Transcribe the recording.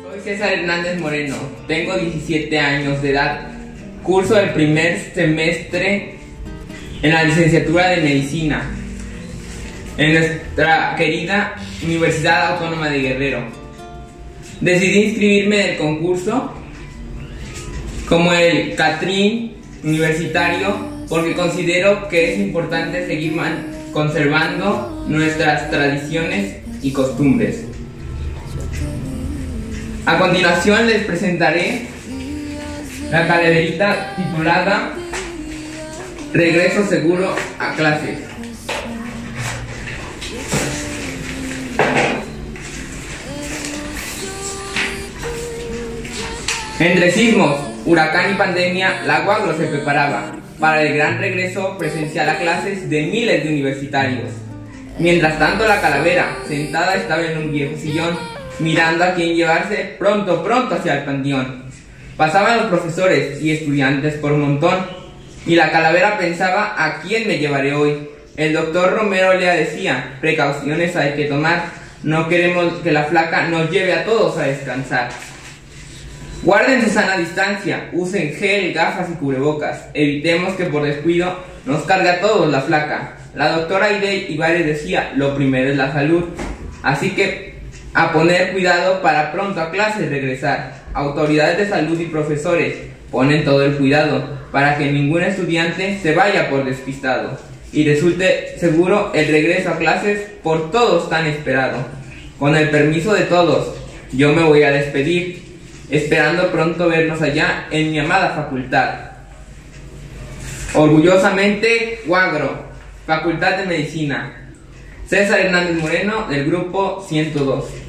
Soy César Hernández Moreno, tengo 17 años de edad, curso el primer semestre en la licenciatura de Medicina en nuestra querida Universidad Autónoma de Guerrero. Decidí inscribirme en el concurso como el Catrín Universitario porque considero que es importante seguir conservando nuestras tradiciones y costumbres. A continuación les presentaré la calaverita titulada Regreso seguro a clases. Entre sismos, huracán y pandemia, la UAGRO se preparaba para el gran regreso presencial a clases de miles de universitarios. Mientras tanto, la calavera, sentada, estaba en un viejo sillón, mirando a quién llevarse pronto hacia el panteón. Pasaban los profesores y estudiantes por montón, y la calavera pensaba a quién me llevaré hoy. El doctor Romero le decía, precauciones hay que tomar, no queremos que la flaca nos lleve a todos a descansar. Guarden su sana distancia, usen gel, gafas y cubrebocas, evitemos que por descuido nos cargue a todos la flaca. La doctora Aide Ibares decía, lo primero es la salud, así que a poner cuidado para pronto a clases regresar. Autoridades de salud y profesores ponen todo el cuidado para que ningún estudiante se vaya por despistado y resulte seguro el regreso a clases por todos tan esperado. Con el permiso de todos, yo me voy a despedir, esperando pronto vernos allá en mi amada facultad. Orgullosamente, UAGRO, Facultad de Medicina. César Hernández Moreno, del grupo 102.